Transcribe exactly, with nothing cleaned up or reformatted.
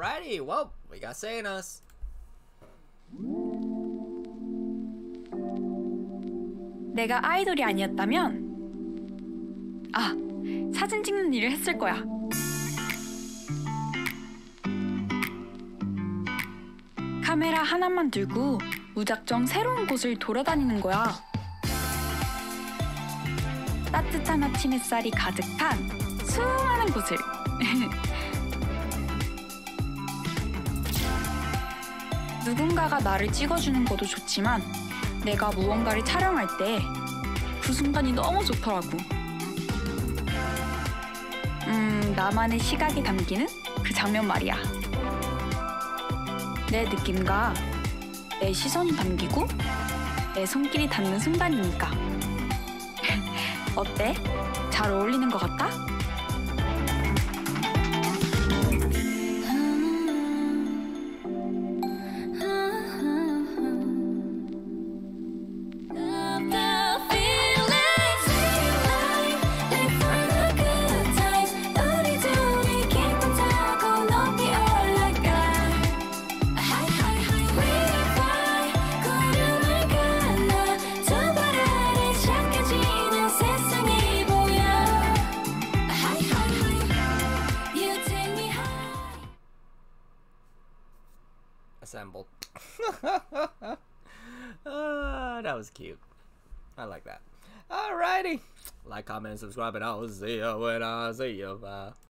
Alrighty, well, we got Sanus. 내가 아이돌이 아니었다면 아, 사진 찍는 일을 했을 거야. 카메라 하나만 들고 무작정 새로운 곳을 돌아다니는 거야. 따뜻한 아침 햇살이 가득한 수많은 곳을. 누군가가 나를 찍어주는 것도 좋지만 내가 무언가를 촬영할 때 그 순간이 너무 좋더라고. 음, 나만의 시각이 담기는 그 장면 말이야. 내 느낌과 내 시선이 담기고 내 손길이 닿는 순간이니까. 어때? 잘 어울리는 것 같아? Assembled. uh, that was cute. I like that. Alrighty. Like, comment, subscribe, and I'll see you when I see you. Bye.